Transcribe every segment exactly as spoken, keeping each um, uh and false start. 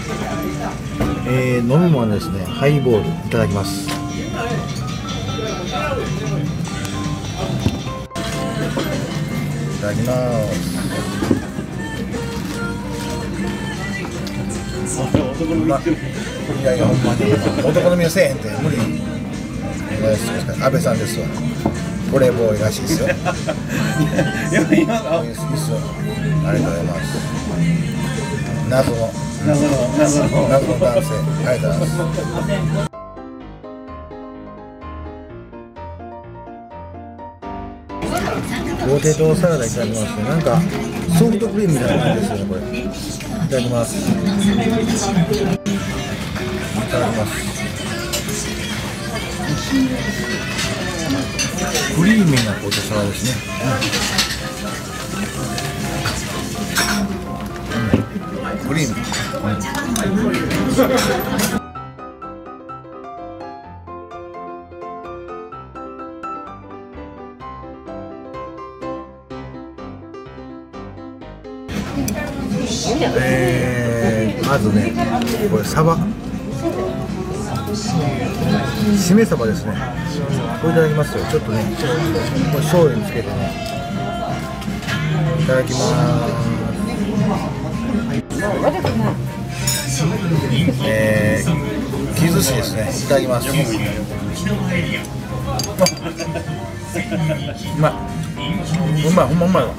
えー、飲み物ですね、ハイボールいただきます。いただきます。いやいや、ほんまに男のみはせえへんって無理。安倍さんですわ。これボーイらしいですよ。いやいや、いいっすよ。ありがとうございます。謎の謎の謎の謎の男性、ありがとうございます。ポテトサラダいただきます。なんかソフトクリームみたいな感じですよね、これ。いただきます。いただきます。クリーミーなポテトサラダですね。うん、クリーミー。えー、まずね、これサバ、しめ鯖ですね。これいただきますよ。ちょっとね、これ醤油につけてね、いただきます。えー、木寿司ですね。いただきます。うまい、うまい、ほんまうまいわ。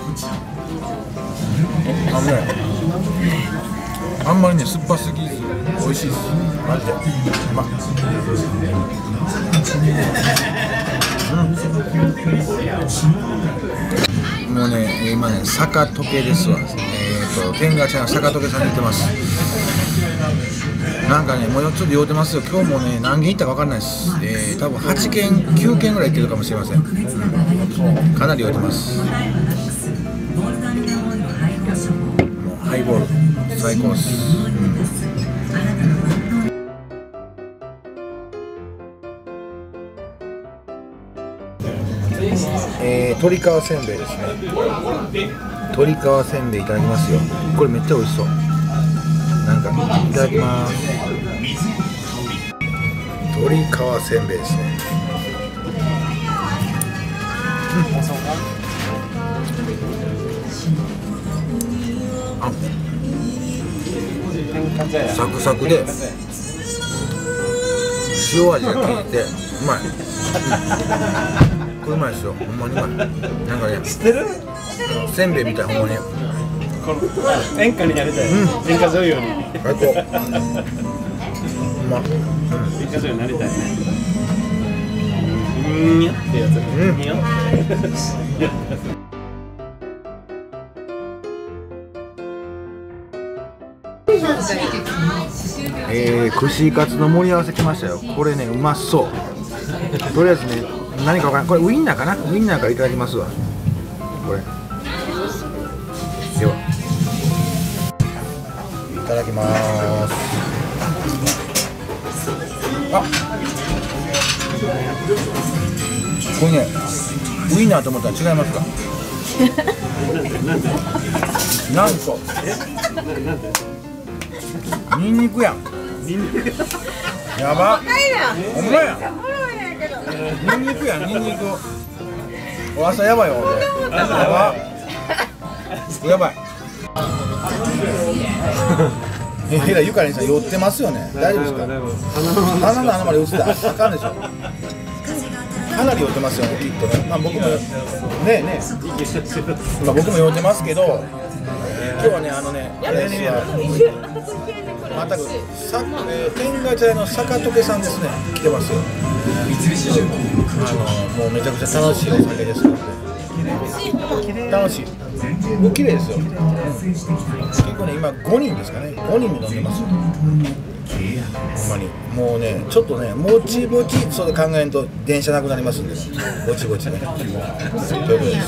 あのね、あんまりね、酸っぱすぎず美味しいです。マジでうまっ。うん、もうね、今ね、坂時計ですわ。えーと、天下茶屋の坂時計さんに行ってます。なんかね、もうちょっと酔うてますよ。今日もね、何軒行ったか分かんないです。えー、多分はちけん、きゅうけんぐらい行ってるかもしれません。うん、かなり酔うてます。ハイボール最高です。うん、えー、鶏皮せんべいですね。鶏皮せんべいいただきますよ。これめっちゃ美味しそう。なんかいただきます。鶏皮せんべいですね。うん、あ、サクサクで塩味が効いてうまい。うん、これうまいですよ。ほんまにうまい。なんかね、知ってる？せんべいみたい、ほんまに。この演歌になりたい。うん、演歌女優に。最高。うまっ。演歌女優になりたいね。うんにゃってやつ。うんにゃ。えー、串カツの盛り合わせきましたよ。これね、うまそう。とりあえずね、何かわからん。これウインナーかな。ウインナーからいただきますわ。これでは、いただきます。あ、これね、ウインナーと思ったら違いますか？なんとニンニクやん。やば。ほんまや。ニンニクやん、ニンニク。お朝やばいよ。やば。やばい。えら、ゆかりんさん酔ってますよね。大丈夫ですか？鼻の穴まで映ったらあかんでしょ。かなり酔ってますよね、きっとね。まあ僕もねえねえ、まあ僕も酔ってますけど、今日はね、あのね、あれですわ。またくさ、えー、天下茶屋の坂時さんですね。来てますよ。あのもうめちゃくちゃ楽しいお酒ですので。楽しい。もう綺麗ですよ。結構ね、今ごにんですかね。ごにんで飲んでますよ。ほんまにもうね、ちょっとね、もちもちそうで考えると電車なくなりますんで、ぼちぼちね。ということで、